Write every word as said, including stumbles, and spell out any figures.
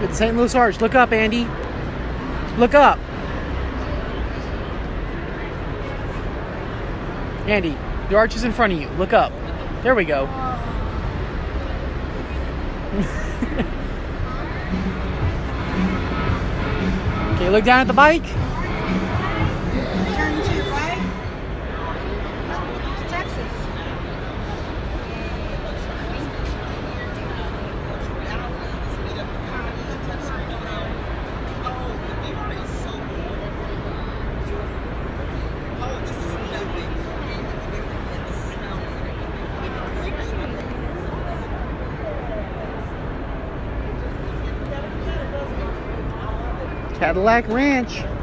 at the Saint Louis Arch. Look up, Andy. Look up. Andy, the arch is in front of you. Look up. There we go. Okay, look down at the bike. Turn to your right. Texas. Cadillac Ranch.